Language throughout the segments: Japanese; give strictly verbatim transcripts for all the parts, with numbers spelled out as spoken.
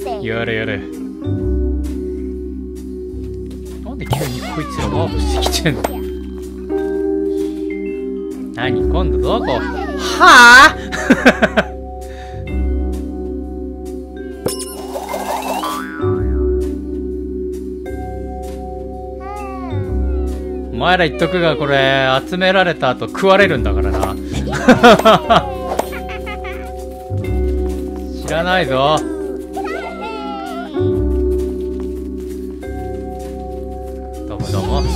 やれやれ。なんで急にこいつらワープしてきてんの。何今度どこ。はあお前ら言っとくが、これ集められた後食われるんだからな知らないぞ。どうもどうも。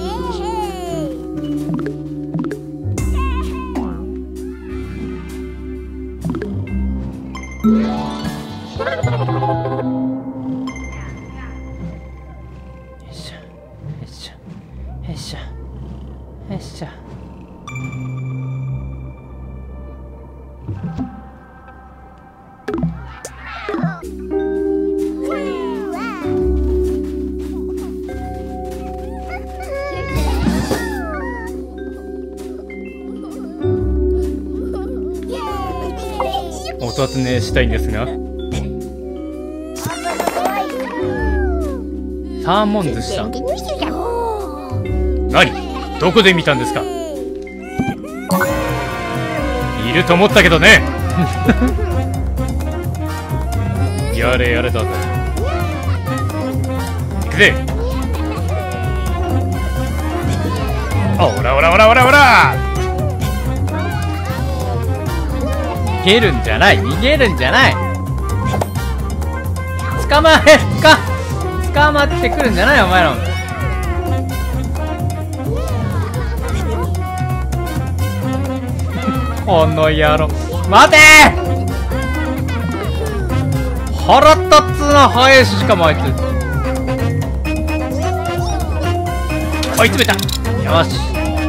お尋ねしたいんですが、サーモン寿司さん、何どこで見たんですか。いると思ったけどねやれやれだぜ。行くぜ。おらおらおらおらおら。逃げるんじゃない、逃げるんじゃない。捕まえか、捕まってくるんじゃないお前らも。この野郎、待てー。腹立つな、早いし、しかもあいつ追い詰めた。よし、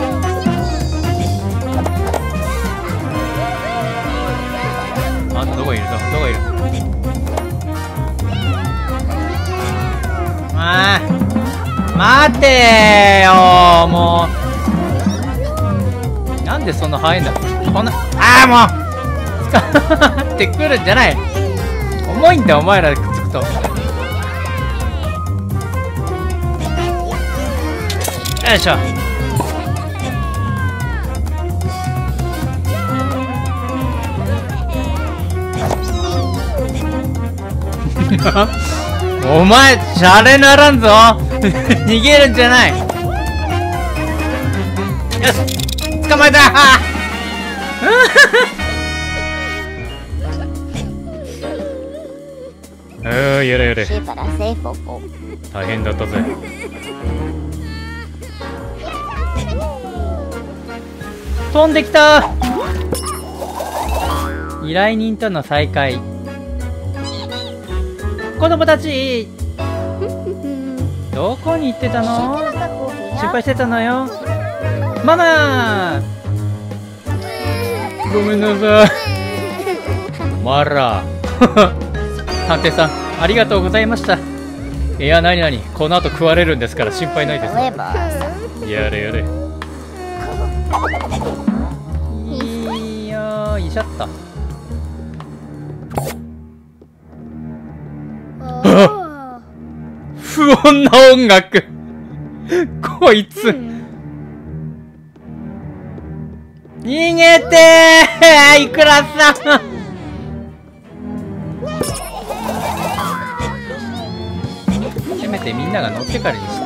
あんたどこにいるぞ、どこにいる。あー待てーよー、もうなんでそんな早いんだ。こんな、ああもう捕まってくるんじゃない。重いんだよお前らくっつくと。よいしょ。お前シャレならんぞ逃げるんじゃない。よし、捕まえたああ、やれやれ。大変だったぜ。飛んできた。依頼人との再会。子供たちどこに行ってたの。心配してたのよママ。ごめんなさいお前ら探偵さんありがとうございました。いや、なになに、この後食われるんですから心配ないです。やれやれ。いいよ、いしょっと。不穏な音楽こいつ逃げてーいくらさんせめてみんなが乗ってからにして。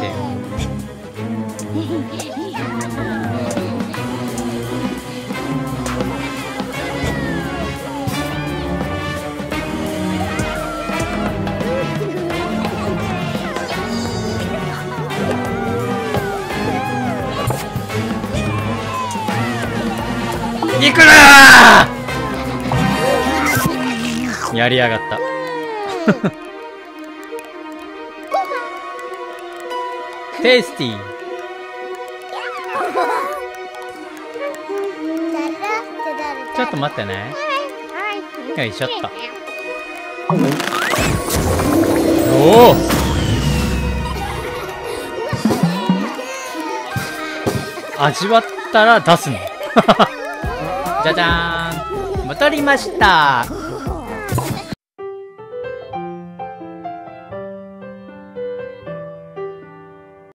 いくらーやりやがったテイスティー。ちょっと待ってね。よいしょっと。おお、味わったら出すのじゃじゃーん、戻りました。